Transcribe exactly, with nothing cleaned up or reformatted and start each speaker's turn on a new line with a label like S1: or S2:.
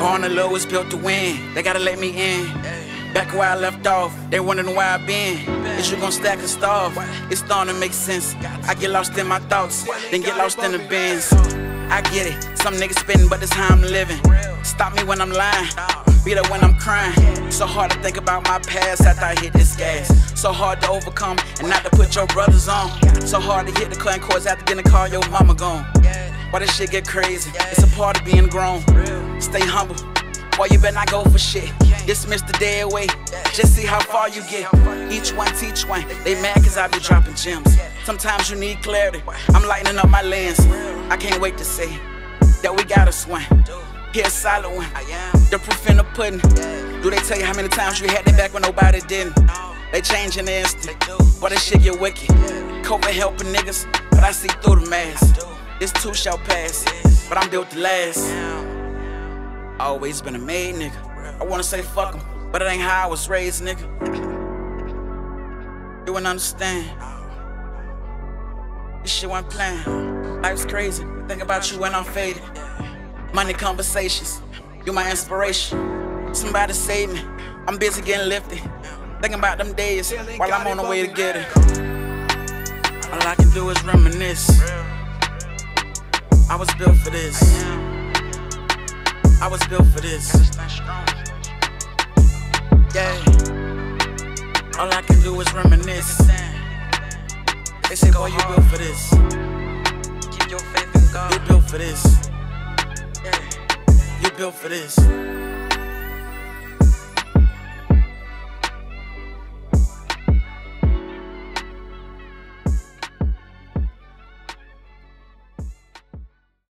S1: Born to lose, built to win. They gotta let me in. Back where I left off, they wondering where I been. Is you gon' stack and starve? It's starting to make sense. I get lost in my thoughts, then get lost in the bins. I get it, some niggas spittin', but this how I'm living. Stop me when I'm lying, be there when I'm crying. So hard to think about my past after I hit this gas. So hard to overcome and not to put your brothers on. So hard to hit the cutting course after getting a call your mama gone. Why this shit get crazy? It's a part of being grown. Stay humble, boy, you better not go for shit. Dismiss the dead weight, just see how far you get. Each one teach one, they mad cause I be dropping gems. Sometimes you need clarity, I'm lightening up my lens. I can't wait to say that we got a swing. Here's a solid one, the proof in the pudding. Do they tell you how many times you had their back when nobody didn't? They change in the instant, boy, this shit get wicked. COVID helping niggas, but I see through the mask. This too shall pass, but I'm built to last. Always been a made nigga. I wanna say fuck 'em, but it ain't how I was raised, nigga. You wouldn't understand. This shit wasn't playing. Life's crazy. Think about you when I'm faded. Money conversations, you my inspiration. Somebody save me. I'm busy getting lifted. Thinking about them days while I'm on the way to get it. All I can do is reminisce. I was built for this. I was built for this. Yeah. All I can do is reminisce. They say, boy, you built for this. Keep your faith in God. You built for this. Yeah. You built for this.